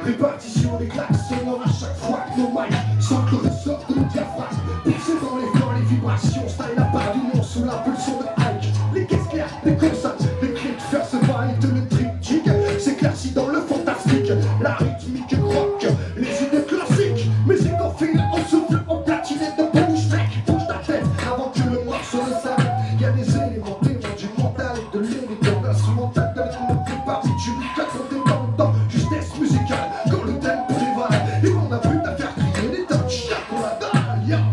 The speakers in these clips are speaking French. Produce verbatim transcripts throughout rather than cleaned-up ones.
Répartition des claques sonores à chaque fois que nos mics sortent le ressort de nos diaphragmes. Poussés dans les flancs, les vibrations, style à part d'union sous l'impulsion de Ike. Les caisses claires, les consonnes, les cris de faire se va et de le triptyque s'éclaircit dans le fantastique. La rythmique croque, les idées classiques. Musique en fil, en souffle, en platiné de bouche, mec. Bouge ta tête avant que le morceau ne s'arrête. Y'a des éléments témoins du mental et de l'élégant instrumental de la partie du lucas qu'on est dans le temps. Justesse musicale, quand le tempo dévale et qu'on a plus à faire crier des tas de chiens qu'on la dalle, yeah.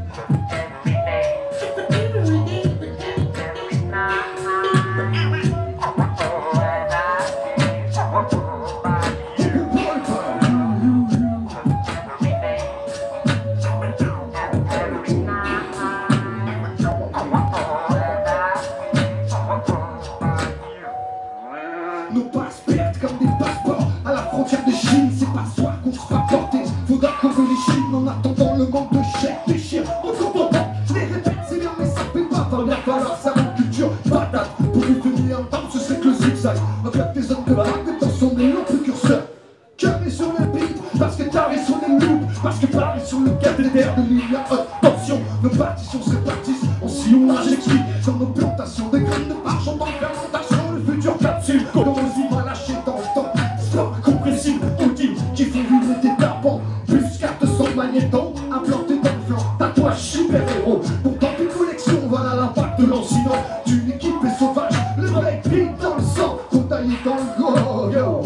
Nos passes perdent comme des passeports à la frontière de Chine, c'est pas soi qu'on se fera porter. Faudra qu'on les Chine en attendant le manque de chèques des chiens. On comprend pas, je les répète, c'est bien, mais ça fait pas. Va bien falloir ça en culture patate. Pour lui tenir un temps, ce serait que le zigzag. On claque des hommes de vague dans son élan précurseur. Carré sur le beat, parce que carré sur les loops, parce que paré sur le cathéter de ligne à haute tension. Nos partitions se répartissent en sillonnage exquis dans nos plantations de graines de marche en tant que fermentation. Le futur capsule, comme on va lâcher dans le temps. Sport incompressible, ultime, qui font vibrer tes tapants. Plus carte sans magnéton, implanté dans le flanc. Tatouage super-héros, pourtant tes collections, voilà l'impact de l'ensinant d'une équipe est sauvage. Le mec beat dans le sang, taillé dans le go, yo.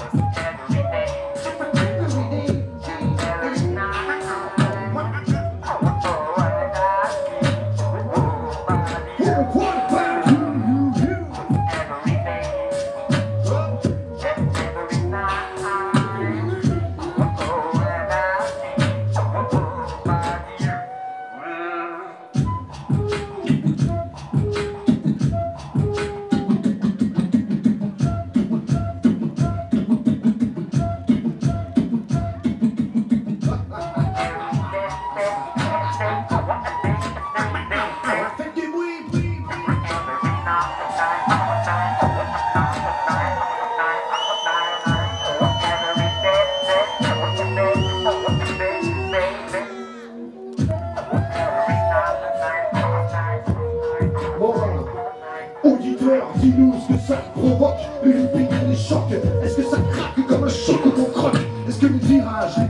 Auditeur, dis-nous ce que ça te provoque. Une ping, les chocs, est-ce que ça craque comme un choc qu'on croque? Est-ce que les virages, les